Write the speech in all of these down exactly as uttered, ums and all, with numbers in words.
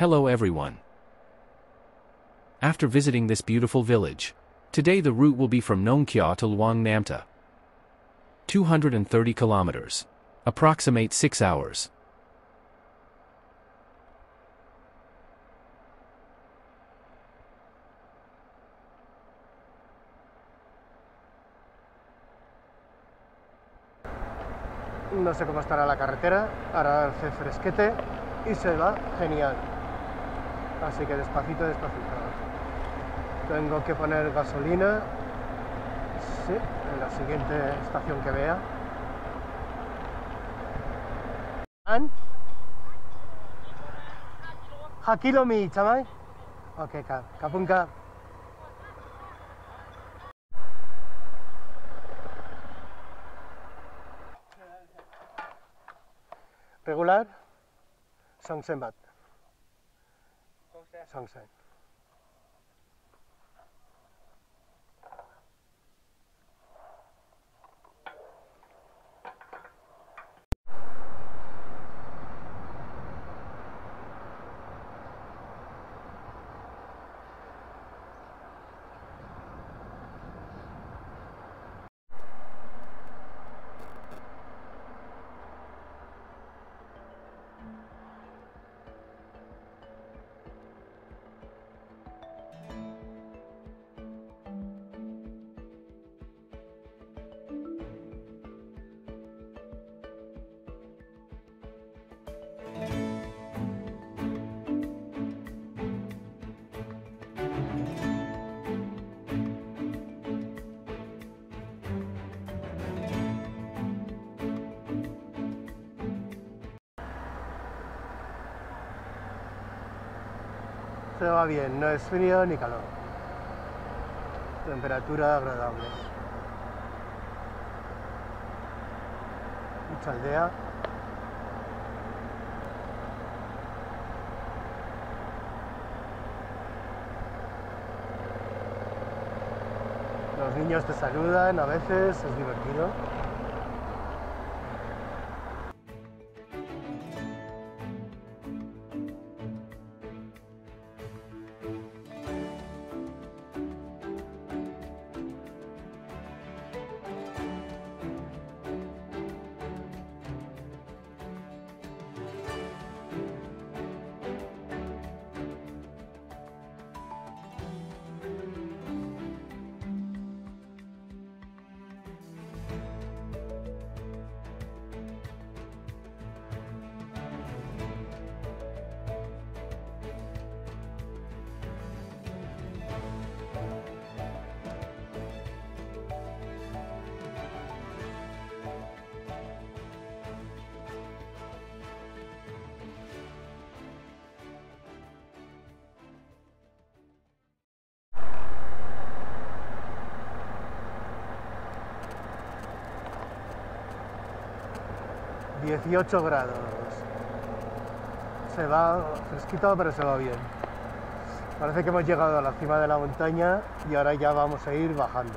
Hello everyone. After visiting this beautiful village, today the route will be from Nong Khiaw to Luang Namtha. two hundred thirty kilometers. Approximate six hours. No sé cómo estará la carretera, ahora hace fresquete y se va genial. Así que despacito, despacito. Tengo que poner gasolina, sí, en la siguiente estación que vea. ¿An? ¿Hakilo mi, chamay? Ok, kapunka. Regular, Songsen bat. Songsen. Se va bien, no es frío ni calor. Temperatura agradable. Mucha aldea. Los niños te saludan a veces, es divertido. dieciocho grados. Se va fresquito, pero se va bien. Parece que hemos llegado a la cima de la montaña y ahora ya vamos a ir bajando.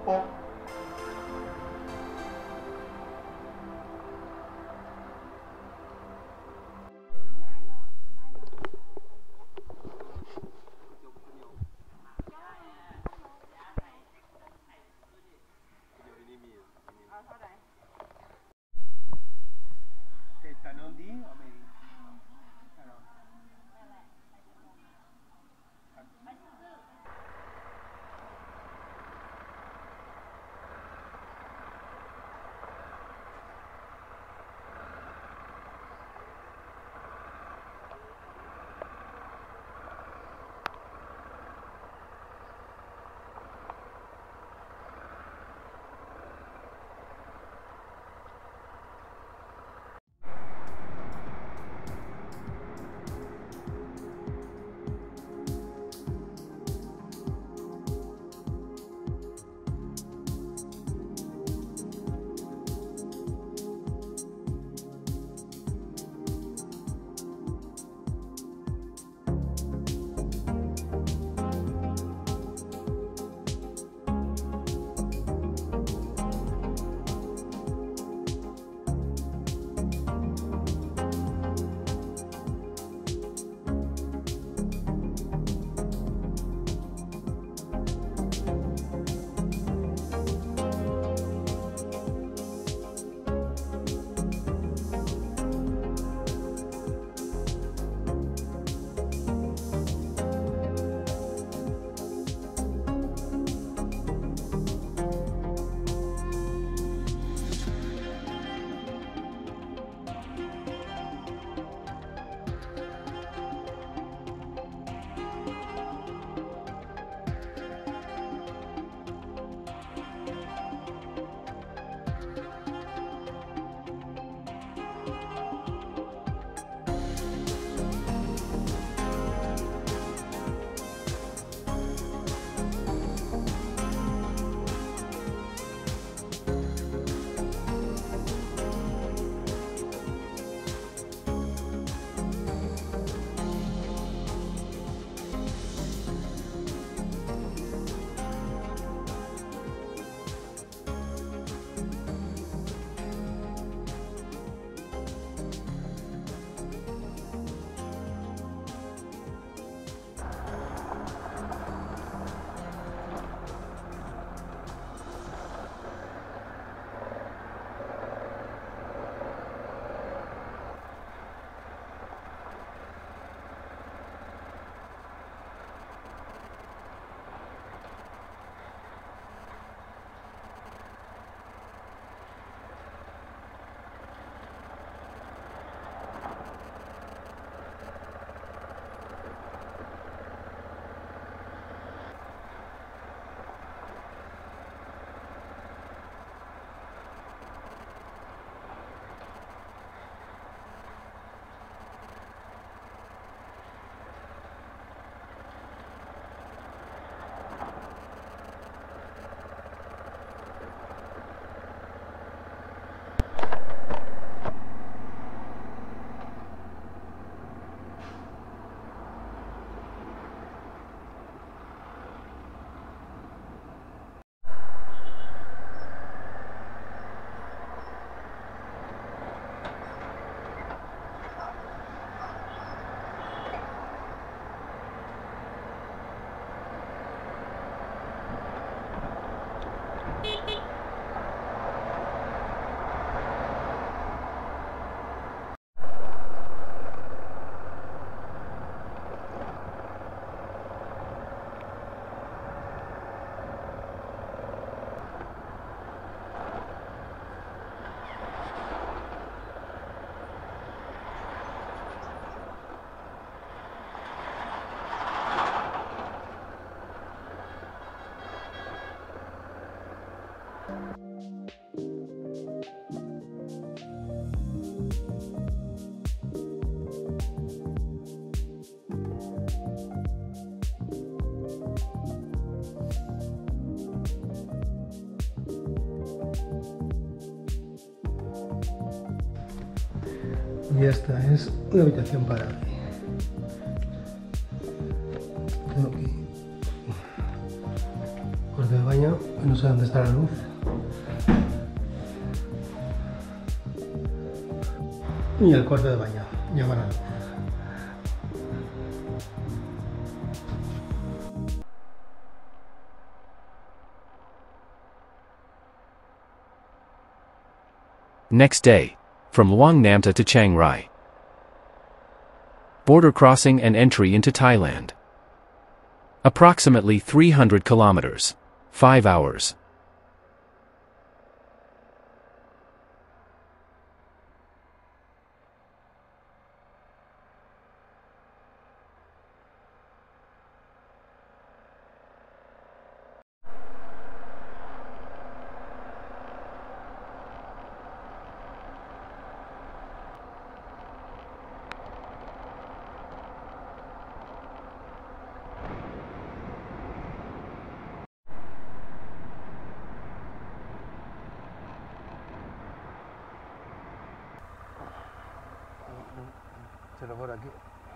Y esta es una habitación para mí. Tengo aquí cuarto de baño baño, no sé dónde está la luz. Y el cuarto de baño, llama la luz. Next day, from Luang Namtha to Chiang Rai. Border crossing and entry into Thailand. Approximately three hundred kilometers. five hours. Se lo por aquí.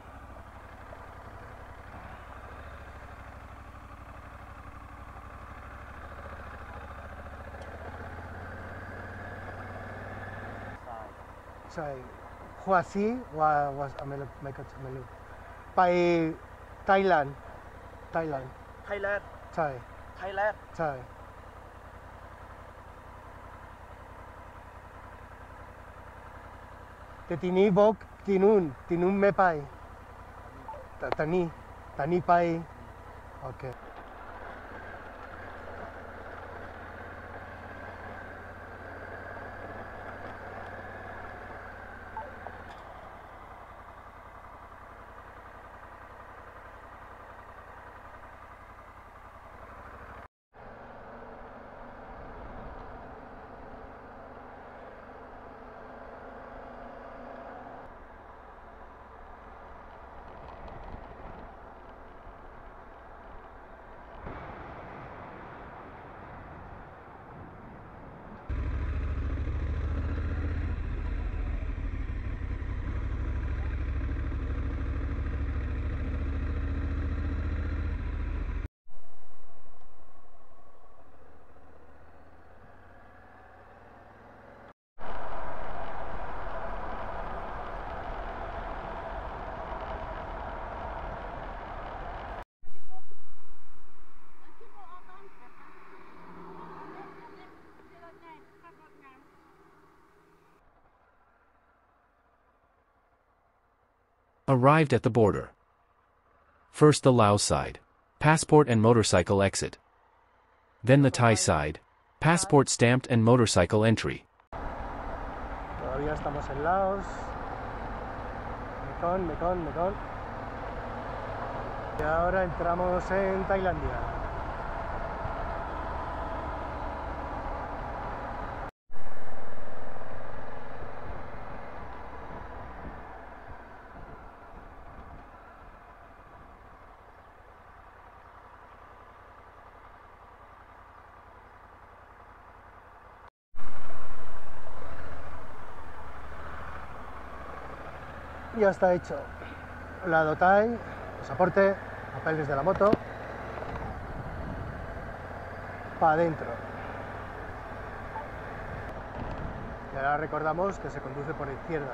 Sai, Huasi wa was amelu make amelu. By Thailand, Thailand. Thailand Sai, Thailand sai. Te tini bok tinun, tinun me pai. Tani, tani pai. Okay. Arrived at the border. First the Laos side. Passport and motorcycle exit. Then the Thai side. Passport stamped and motorcycle entry. Todavía estamos en Laos. Mekong, Mekong, Mekong. Y ahora entramos en Tailandia. Ya está hecho. Lado Thai, pasaporte, papeles de la moto, para adentro. Y ahora recordamos que se conduce por izquierda.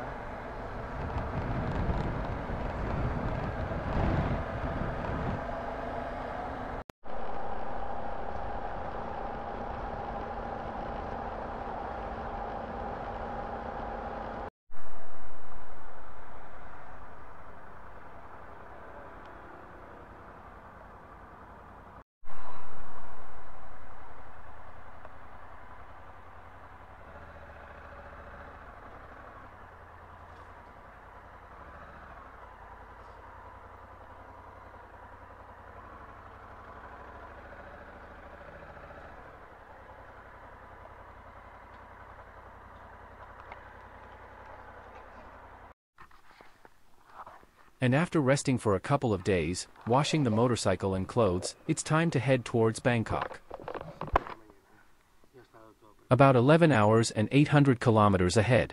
And after resting for a couple of days, washing the motorcycle and clothes, it's time to head towards Bangkok. About eleven hours and eight hundred kilometers ahead.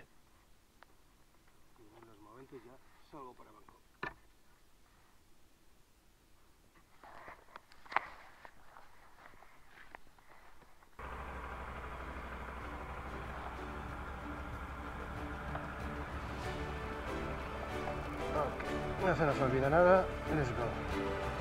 no se nos olvida nada. Let's go.